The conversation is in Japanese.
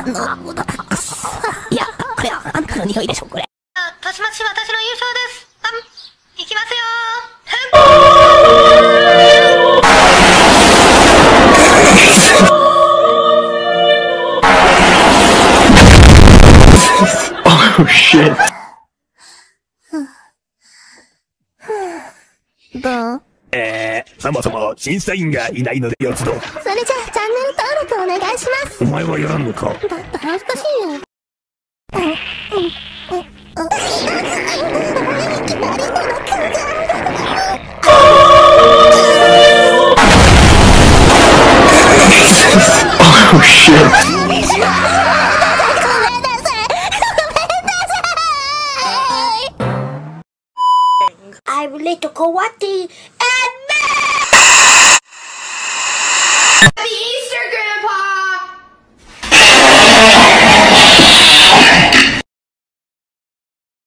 いや、これはあんたの匂いでしょ、これ。 たちまち私の優勝です。いきますよー。Oh shit. どう？ そもそも審査員がいないので四つと。 それじゃあチャンネル登録お願いします。 お前はやらんのか？ だって恥ずかしいよ。 Oh shit. I relate to Kawati and